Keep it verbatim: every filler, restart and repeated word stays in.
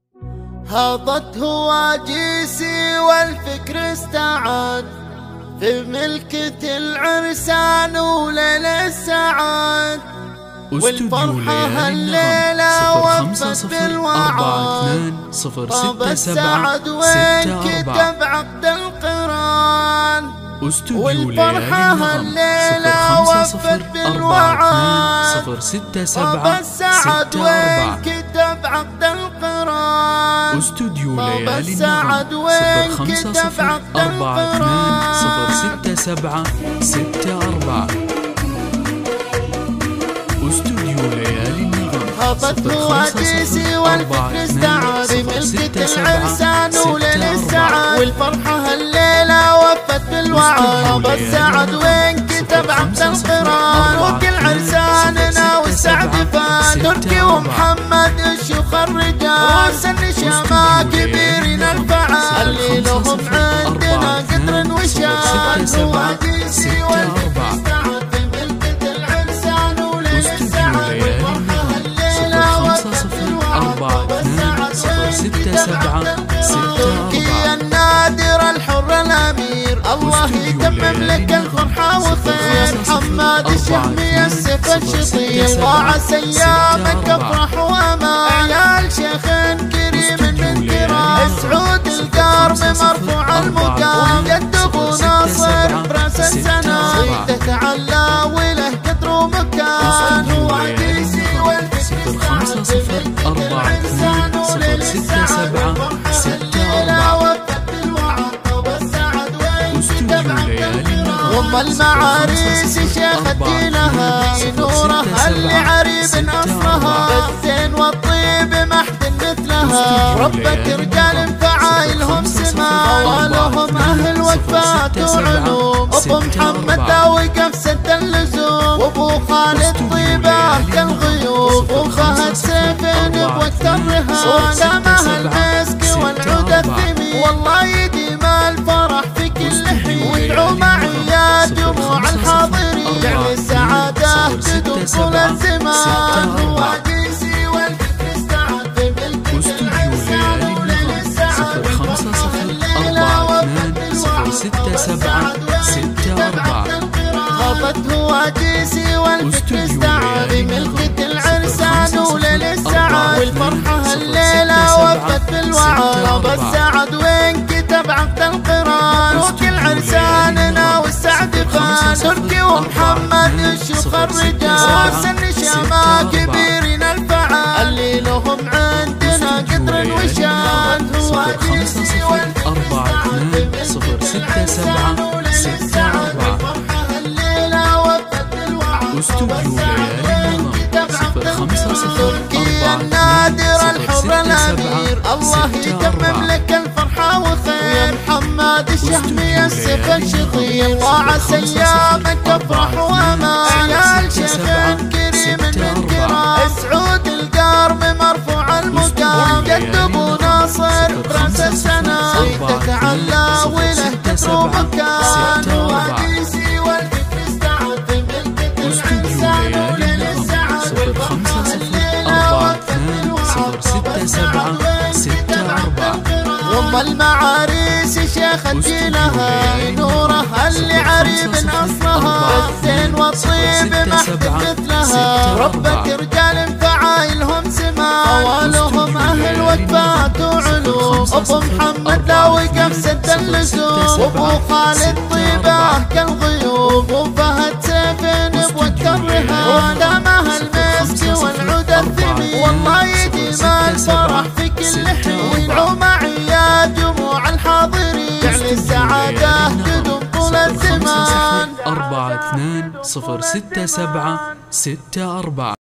هاضت هواجيسي والفكر استعاد في ملكة العرسان وليل السعاد، والفرحة هالليلة وفت بالوعد. طاب السعد وين كتب عقد القران، والفرحة هالليلة وفت بالوعد. طاب السعد وين كتب عقد القران، استوديو طاب ليالي السعد النغم وين صفر خمسة كتب صفر عقد أربعة اثنان صفر القران. ستة سبعة ستة أربعة. استوديو ليالي النغم هبط هواجيسي والفكر استعاد في ملكة العرسان وليل السعاد، والفرحة هالليلة وفت بالوعد. طاب السعد وين كتب عقد القران، وكل عرساننا والسعد فان. تركي ومحمد الشيوخ الرجال، سن شما كبيرين الفعال، اللي لهم عندنا قدر وشان. هواجيسي والفكر استعاد في ملكة العرسان وليل السعاد، والفرحة هالليلة وفت بالوعد. ستة سبعة ستة تركي النادر الحر الأمير، الله يتمم لك الفرحة وخير. محمد الشهمي السيف الشطير، وعسى أيامك أفرح وأمان. عيال شيخ كريم من كرام، سعود القارم مرفوع المقام. جد أبو ناصر براس السنة، تتعلى وله قدر ومكان. هواجيسي والفكر استعاد في ملكة العرسان وليل السعاد، والفرحة هالليلة وفت بالوعد. طاب السعد وين كتب عقد القران، وام المعاريس شيخة دينها، نورها اللي عريب اصلها. بالزين والطيب محد مثلها، ربة رجال فعايلهم سما، ولهم اهل وفات وعلوم. ابو محمد داوي قفزة اللزوم، وابو خالد طيبه كالغيوم. وفهد سيفين بوقت الرهان، سامها المسك والعود الثمين. والله يديم الفرح في كل حين، وادعوا معي يا جموع الحاضرين. جعل السعادة تدوم طول الزمان. هواجيسي والفكر استعاد في ملكة العرسان وليل السعاد، والفرحة هالليلة وفت بالوعد. ستة سبعة ستة أربعة. هبط هواجيسي والفكر استعاد في ملكة العرسان وليل السعاد، والفرحة هالليلة وفت بالوعد. طاب السعد وين كتب عقد القران، وكل عرساننا والسعد فان. تركي ومحمد الشيوخ الرجال، سن شما كبيرين الفعال، اللي لهم عندنا قدر وشان. هواجيسي والفكر استعاد في ملكة العرسان وليل السعاد، والفرحة هالليلة وفت بالوعد. استوديو ليالي النغم صفر خمسة صفر تركي النادر الحر الأمير، الله يتمم لك الفرحة وخير. محمد الشهمي السيف الشطير، وعسى أيامك أفرح وأمان. عيال شيخ كريم من كرام، سعود القارم مرفوع المقام. جد أبو ناصر براس السنة، تتعلى وله قدر ومكان. هواجيسي والفكر استعاد في ملكة العرسان وليل السعاد، والفرحة هالليلة وفت بالوعد. ستة سبعة ستة أربعة. وام المعاريس شيخة دينها، نورها اللي عريب اصلها. بالزين والطيب محد مثلها، ربة رجال فعايلهم سما، ولهم اهل وفات وعلوم. ابو محمد داوي قفزة اللزوم، وابو خالد طيبه كالغيوم. وفهد سيفين بوقت الرهان، دامها المسك والعود الثمين. والله يديم الفرح في كل حين، وادعوا معي يا جموع الحاضرين. جعل السعادة تدوم طول الزمان. أربعة اثنان صفر ستة سبعة ستة أربعة.